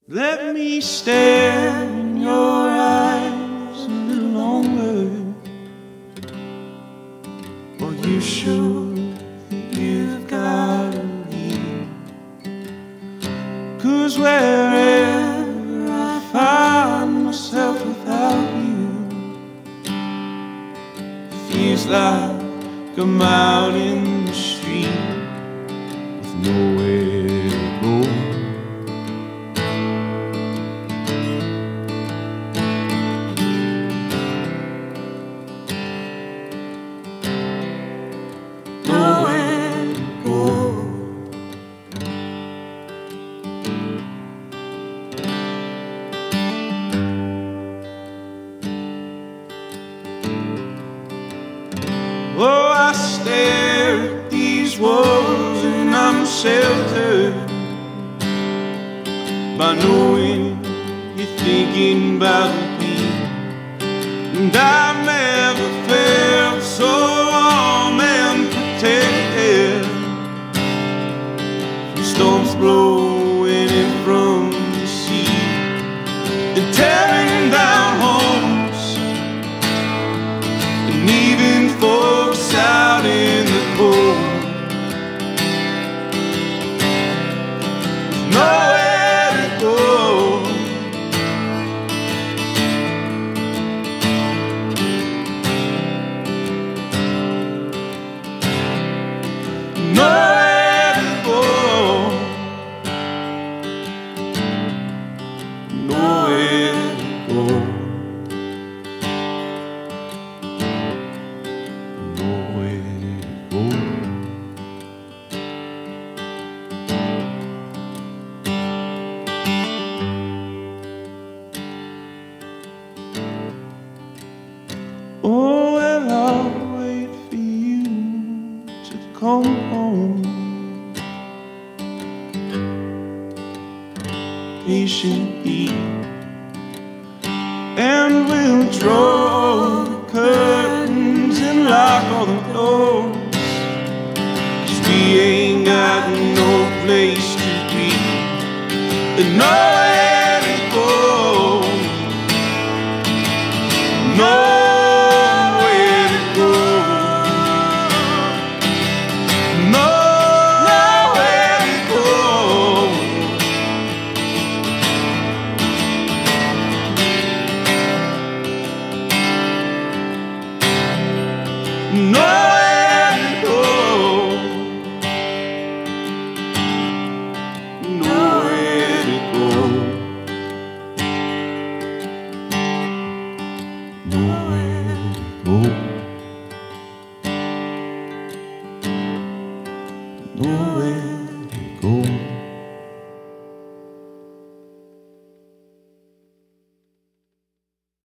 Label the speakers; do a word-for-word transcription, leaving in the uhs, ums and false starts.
Speaker 1: Let me stare in your eyes a little longer, or you sure that you've got to leave? 'Cause wherever I find myself without you, it feels like I'm out in the street with nowhere to go. Oh, I stare at these walls and I'm sheltered by knowing you're thinking about me. And I've never felt so warm and protected from storms blowing in from the sea and tearing down homes and even folks out in the cold. There's nowhere to go. Nowhere to go. Nowhere to go. Oh, well, I'll wait for you to come home, patiently, and we'll draw the curtains and lock all the doors, 'cause we ain't got no place to be and nowhere to go. No. Nowhere to go. Nowhere to go. Nowhere to go. Nowhere.